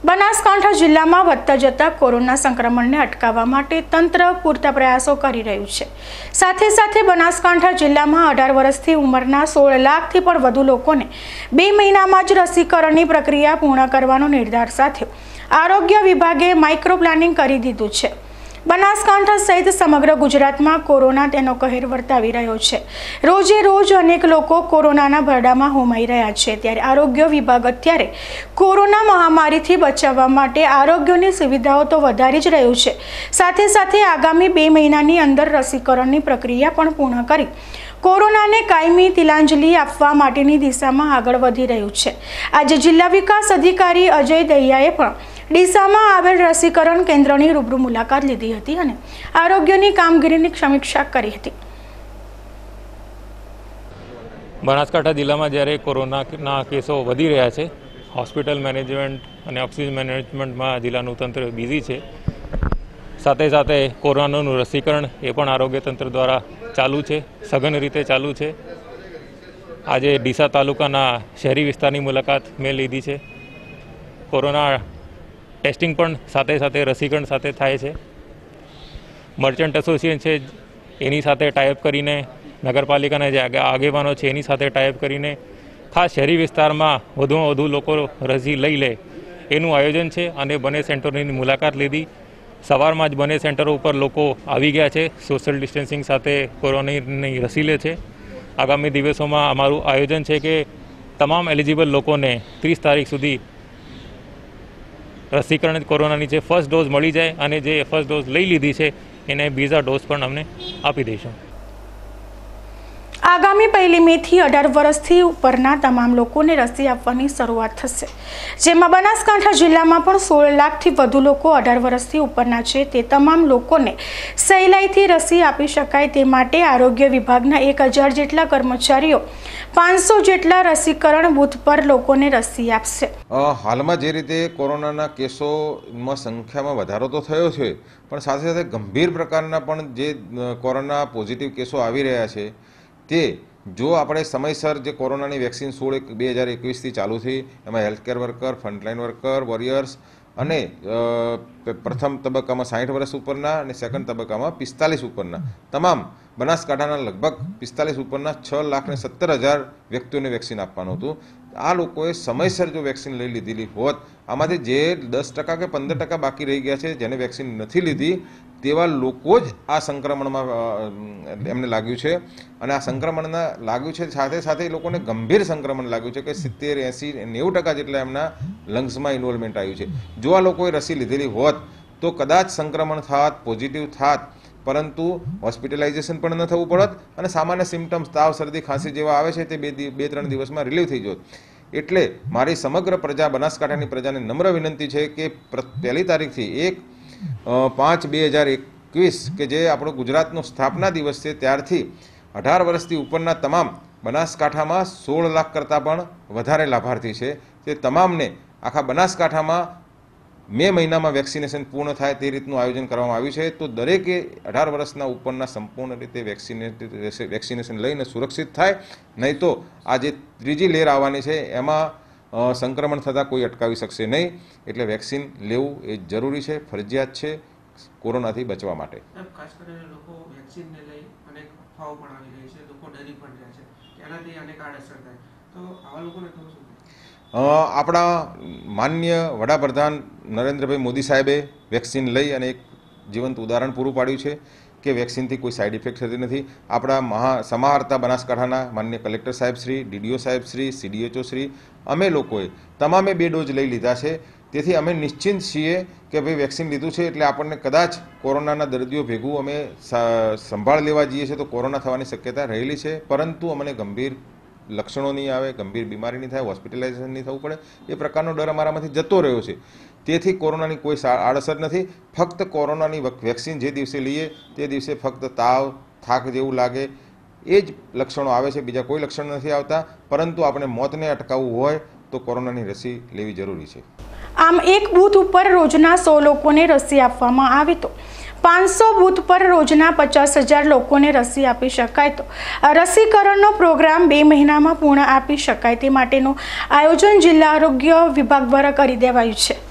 બનાસકાંઠા જિલ્લામાં વધતા જતા કોરોના સંક્રમણને અટકાવવા માટે તંત્ર પૂરતા પ્રયાસો કરી રહ્યું છે। સાથે સાથે બનાસકાંઠા જિલ્લામાં 18 વર્ષથી ઉંમરના 16 લાખથી પણ વધુ લોકોને 2 મહિનામાં જ રસીકરણની પ્રક્રિયા પૂર્ણ કરવાનો નિર્ધાર સાથે આરોગ્ય વિભાગે માઇક્રો પ્લાનિંગ કરી દીધું છે। બનાસકાંઠા સહિત સમગ્ર ગુજરાતમાં કોરોના તેનો કહેર વર્તાવી રહ્યો છે। રોજે રોજ અનેક લોકો કોરોનાના ભરડામાં હોમાઈ રહ્યા છે, ત્યારે આરોગ્ય વિભાગ અત્યારે કોરોના મહામારીથી બચાવવા માટે આરોગ્યની સુવિધાઓ તો વધારી જ રહ્યું છે, સાથે સાથે આગામી 2 મહિનાની અંદર રસીકરણની પ્રક્રિયા પણ પૂર્ણ કરી કોરોનાને કાયમી તિલાંજલિ આપવા માટેની દિશામાં આગળ વધી રહ્યું છે। આજે જિલ્લા વિકાસ અધિકારી અજય દહિયાએ પણ ડીસામાં આવેલ રસીકરણ કેન્દ્રની રૂબરૂ મુલાકાત લીધી હતી અને આરોગ્યની કામગીરીની સમીક્ષા કરી હતી। બનાસકાંઠા જિલ્લામાં જ્યારે કોરોનાના કેસો વધી રહ્યા છે, હોસ્પિટલ મેનેજમેન્ટ અને ઓક્સિજન મેનેજમેન્ટમાં જિલ્લાનું તંત્ર બિઝી છે। સાથે સાથે કોરોનાનું રસીકરણ એ પણ આરોગ્ય તંત્ર દ્વારા ચાલુ છે, સઘન રીતે ચાલુ છે। આજે ડીસા તાલુકાના શહેરી વિસ્તારની મુલાકાત મેં લીધી છે। કોરોના ટેસ્ટિંગ પણ સાથે સાથે રસીકરણ સાથે થાય છે। મર્ચન્ટ એસોસિએશન છે એની સાથે ટાઈઅપ કરીને, નગરપાલિકાના જે આગેવાનો છે એની સાથે ટાઈઅપ કરીને ખાસ શહેરી વિસ્તારમાં વધુમાં વધુ લોકો રસી લઈ લે એનું આયોજન છે અને બંને સેન્ટરોની મુલાકાત લીધી। સવારમાં જ બંને સેન્ટરો ઉપર લોકો આવી ગયા છે, સોશિયલ ડિસ્ટન્સિંગ સાથે કોરોનાની રસી લે છે। આગામી દિવસોમાં અમારું આયોજન છે કે તમામ એલિજિબલ લોકોને 30 તારીખ સુધી રસીકરણ કોરોનાની જે ફર્સ્ટ ડોઝ મળી જાય અને જે ફર્સ્ટ ડોઝ લઈ લીધી છે એને બીજા ડોઝ પણ અમને આપી દઈશું। આગામી 1 મે થી 18 વર્ષથી ઉપરના તમામ લોકોને રસી આપવાની શરૂઆત થશે, જેમાં બનાસકાંઠા જિલ્લામાં પણ 16 લાખથી વધુ લોકો 18 વર્ષથી ઉપરના છે। તે તમામ લોકોને સહેલાઈથી રસી આપી શકાય તે માટે આરોગ્ય વિભાગના 1000 જેટલા કર્મચારીઓ 500 જેટલા રસીકરણ બૂથ પર લોકોને રસી આપશે। હાલમાં જે રીતે કોરોનાના કેસોમાં સંખ્યામાં વધારો તો થયો છે, પણ સાથે સાથે ગંભીર પ્રકારના પણ જે કોરોના પોઝિટિવ કેસો આવી રહ્યા છે તે જો આપણે સમયસર જે કોરોનાની વેક્સિન 16/2021થી ચાલુ થઈ, એમાં healthcare worker, frontline worker, warriors અને પ્રથમ તબક્કામાં 60 વર્ષ ઉપરના અને સેકન્ડ તબક્કામાં 45 ઉપરના તમામ બનાસકાંઠાના લગભગ 45 ઉપરના 6,17,000 વ્યક્તિઓને વેક્સિન આપવાનું હતું। આ લોકોએ સમયસર જો વેક્સિન લઈ લીધેલી હોત, આમાંથી જે 10% કે 15% બાકી રહી ગયા છે જેને વેક્સિન નથી લીધી તેવા લોકો જ આ સંક્રમણમાં એમને લાગ્યું છે અને આ સંક્રમણના લાગ્યું છે સાથે સાથે એ લોકોને ગંભીર સંક્રમણ લાગ્યું છે કે 70, 80, 90% જેટલા એમના લંગ્સમાં ઇન્વોલ્વમેન્ટ આવ્યું છે। જો આ લોકોએ રસી લીધેલી હોત તો કદાચ સંક્રમણ થાત, પોઝિટિવ થાત, પરંતુ હોસ્પિટલાઇઝેશન પણ ન થવું પડત અને સામાન્ય સિમ્ટમ્સ તાવ, શરદી, ખાંસી જેવા આવે છે તે 2-3 દિવસમાં રિલીવ થઈ જોત। એટલે મારી સમગ્ર પ્રજા, બનાસકાંઠાની પ્રજાને નમ્ર વિનંતી છે કે 1 તારીખથી 1/5/2021 કે જે આપણો ગુજરાતનો સ્થાપના દિવસ છે ત્યારથી 18 વર્ષથી ઉપરના તમામ બનાસકાંઠામાં 16 લાખ કરતાં પણ વધારે લાભાર્થી છે। તે તમામને આખા બનાસકાંઠામાં મે મહિનામાં વેક્સિનેશન પૂર્ણ થાય તે રીતનું આયોજન કરવામાં આવ્યું છે। તો દરેકે 18 વર્ષના ઉપરના સંપૂર્ણ રીતે વેક્સિનેશન લઈને સુરક્ષિત થાય, નહીં તો આ જે ત્રીજી લહેર આવવાની છે એમાં સંક્રમણ થતાં કોઈ અટકાવી શકશે નહીં। એટલે વેક્સિન લેવું એ જરૂરી છે, ફરજિયાત છે કોરોનાથી બચવા માટે। ખાસ કરીને લોકો વેક્સિનને લઈ અનેક અફવાઓ પણ આવી રહી છે, લોકો ડરી પણ રહ્યા છે, તેનાથી અનેક આડઅસર થાય, તો આવા લોકોને કહું છું આપણા માનનીય વડાપ્રધાન નરેન્દ્રભાઈ મોદી સાહેબે વેક્સિન લઈ અને એક જીવંત ઉદાહરણ પૂરું પાડ્યું છે કે વેક્સિનથી કોઈ સાઇડ ઇફેક્ટ થતી નથી। આપણા સમાહર્તા બનાસકાંઠાના માનનીય કલેક્ટર સાહેબ શ્રી, ડીડીઓ સાહેબ શ્રી, CDHO શ્રી, અમે લોકોએ તમામે 2 ડોઝ લઈ લીધા છે। તેથી અમે નિશ્ચિંત છીએ કે ભાઈ વેક્સિન લીધું છે એટલે આપણને કદાચ કોરોનાના દર્દીઓ ભેગું અમે સંભાળ લેવા જઈએ છીએ તો કોરોના થવાની શક્યતા રહેલી છે, પરંતુ અમને ગંભીર લક્ષણો નહીં આવે, ગંભીર બીમારી નહીં થાય, હોસ્પિટલાઇઝેશન નહીં થવું પડે એ પ્રકારનો ડર અમારામાંથી જતો રહ્યો છે। તેથી કોરોનાની કોઈ આડઅસર નથી। ફક્ત કોરોનાની વેક્સિન જે દિવસે લઈએ તે દિવસે ફક્ત તાવ, થાક જેવું લાગે એ જ લક્ષણો આવે છે, બીજા કોઈ લક્ષણ નથી આવતા। પરંતુ આપણે મોતને અટકાવવું હોય તો કોરોનાની રસી લેવી જરૂરી છે। આમ એક બૂથ ઉપર રોજના 100 લોકોને રસી આપવામાં આવે તો 500 બૂથ પર રોજના 50,000 લોકોને રસી આપી શકાય તો રસીકરણનો પ્રોગ્રામ 2 મહિનામાં પૂર્ણ આપી શકાય તે માટેનું આયોજન જિલ્લા આરોગ્ય વિભાગ દ્વારા કરી દેવાયું છે।